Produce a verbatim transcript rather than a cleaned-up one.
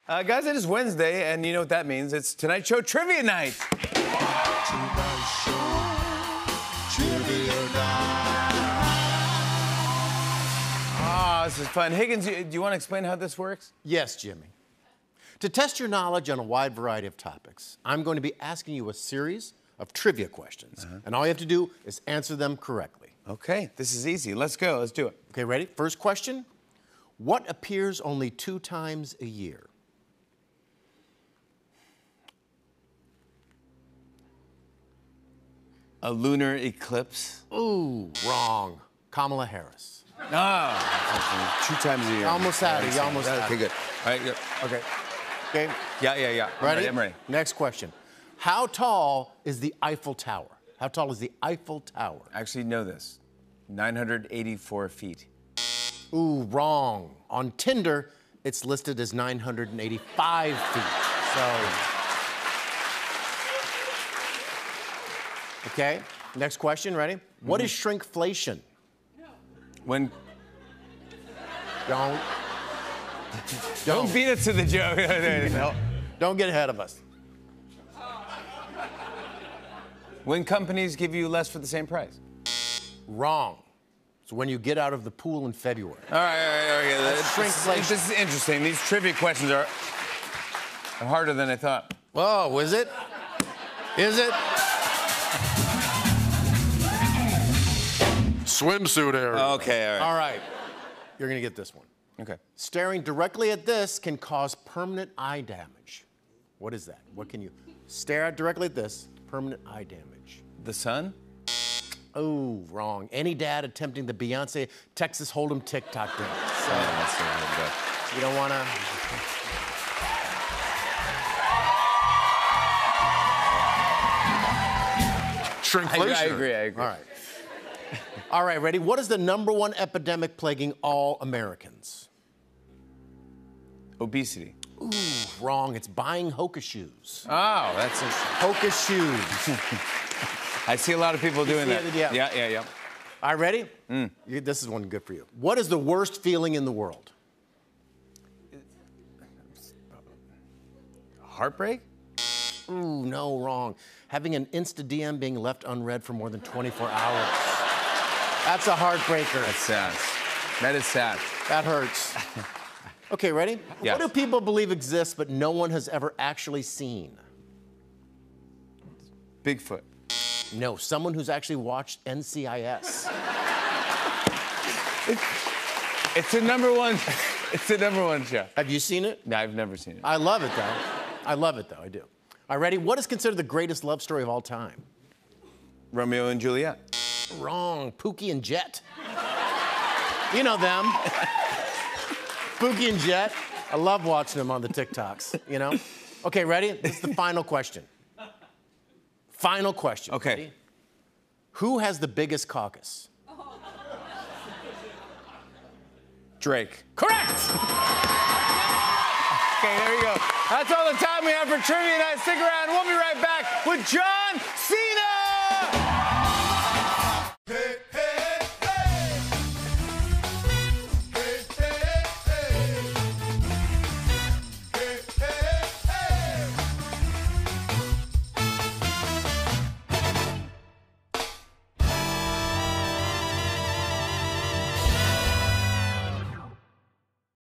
Uh, guys, it is Wednesday, and you know what that means. It's Tonight Show Trivia Night. Tonight Show Trivia Night. Ah, this is fun. Higgins, do you want to explain how this works? Yes, Jimmy. To test your knowledge on a wide variety of topics, I'm going to be asking you a series of trivia questions. Uh-huh. And all you have to do is answer them correctly. Okay, this is easy. Let's go. Let's do it. Okay, ready? First question. What appears only two times a year? A lunar eclipse? Ooh, wrong. Kamala Harris. No. Two times a year. Almost had it. You almost had it. Okay, good. All right, good. Okay. Okay. Yeah, yeah, yeah. I'm Ready? ready? I'm ready. Next question. How tall is the Eiffel Tower? How tall is the Eiffel Tower? I actually know this. nine hundred eighty-four feet. Ooh, wrong. On Tinder, it's listed as nine hundred eighty-five feet. So. Okay, next question, ready? Mm-hmm. What is shrinkflation? When... Don't. Don't, Don't beat it to the joke. No, don't get ahead of us. When companies give you less for the same price. Wrong. It's when you get out of the pool in February. All right, all right, all right. That's shrinkflation. This is interesting. These trivia questions are, are harder than I thought. Oh, is it? Is it? Swimsuit area. Okay, all right. All right. You're going to get this one. Okay. Staring directly at this can cause permanent eye damage. What is that? What can you stare at directly at this? Permanent eye damage. The sun? Oh, wrong. Any dad attempting the Beyonce Texas Hold'em TikTok dance. So, oh, that's so good. You don't want to... Shrinkflation. I, I agree, I agree. All right. All right, ready? What is the number one epidemic plaguing all Americans? Obesity. Ooh, wrong. It's buying Hoka shoes. Oh, that's interesting. Hoka shoes. I see a lot of people doing that. It, yeah. yeah, yeah, yeah. All right, ready? Mm. You, this is one good for you. What is the worst feeling in the world? Heartbreak? Ooh, no, wrong. Having an Insta D M being left unread for more than twenty-four hours. That's a heartbreaker. That's sad. That is sad. That hurts. Okay, ready? Yes. What do people believe exists but no one has ever actually seen? Bigfoot. No, someone who's actually watched N C I S. It's, it's the number one. It's the number one show. Have you seen it? No, I've never seen it. I love it, though. I love it, though. I do. All right, ready? What is considered the greatest love story of all time? Romeo and Juliet. Wrong. Pookie and Jet. You know them. Pookie and Jet. I love watching them on the TikToks, you know? Okay, ready? This is the final question. Final question. Okay. Ready? Who has the biggest caucus? Drake. Correct! Okay, there you go. That's all the time we have for Trivia Night. Stick around. We'll be right back with John Cena.